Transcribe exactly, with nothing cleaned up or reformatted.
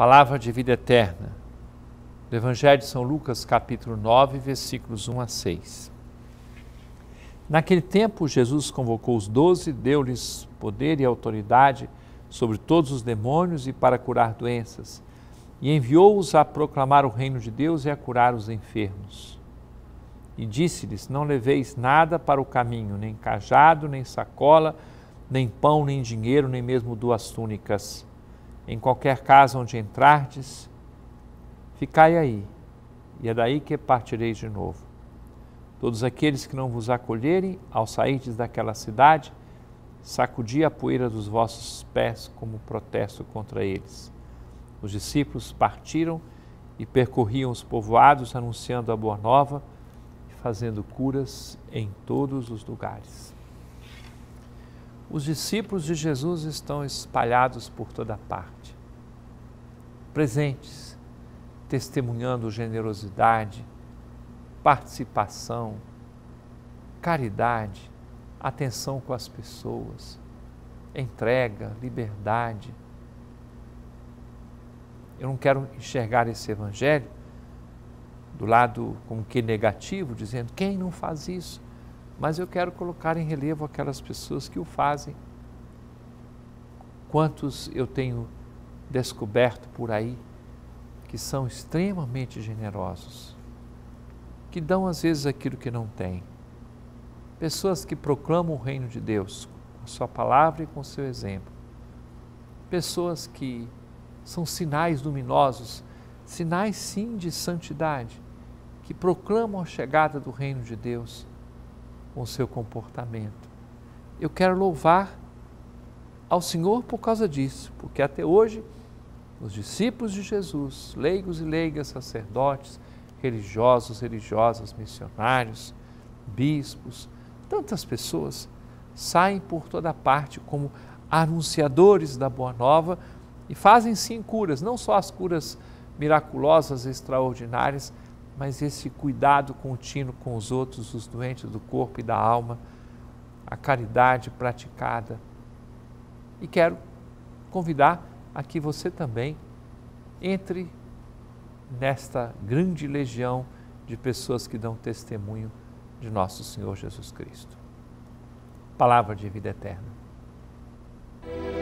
Palavra de vida eterna, do Evangelho de São Lucas, capítulo nove, versículos um a seis. Naquele tempo, Jesus convocou os doze, deu-lhes poder e autoridade sobre todos os demônios e para curar doenças, e enviou-os a proclamar o reino de Deus e a curar os enfermos. E disse-lhes: não leveis nada para o caminho, nem cajado, nem sacola, nem pão, nem dinheiro, nem mesmo duas túnicas. Em qualquer casa onde entrardes, ficai aí, e é daí que partireis de novo. Todos aqueles que não vos acolherem, ao sairdes daquela cidade, sacudi a poeira dos vossos pés como protesto contra eles. Os discípulos partiram e percorriam os povoados, anunciando a boa nova e fazendo curas em todos os lugares. Os discípulos de Jesus estão espalhados por toda parte, presentes, testemunhando generosidade, participação, caridade, atenção com as pessoas, entrega, liberdade. Eu não quero enxergar esse evangelho do lado como que negativo, dizendo quem não faz isso, mas eu quero colocar em relevo aquelas pessoas que o fazem. Quantos eu tenho descoberto por aí que são extremamente generosos, que dão às vezes aquilo que não têm. Pessoas que proclamam o reino de Deus com a sua palavra e com o seu exemplo. Pessoas que são sinais luminosos, sinais sim de santidade, que proclamam a chegada do reino de Deus com o seu comportamento. Eu quero louvar ao Senhor por causa disso, porque até hoje os discípulos de Jesus, leigos e leigas, sacerdotes, religiosos, religiosas, missionários, bispos, tantas pessoas saem por toda parte como anunciadores da Boa Nova e fazem sim curas, não só as curas miraculosas, extraordinárias, mas esse cuidado contínuo com os outros, os doentes do corpo e da alma, a caridade praticada. E quero convidar a que você também entre nesta grande legião de pessoas que dão testemunho de nosso Senhor Jesus Cristo. Palavra de vida eterna.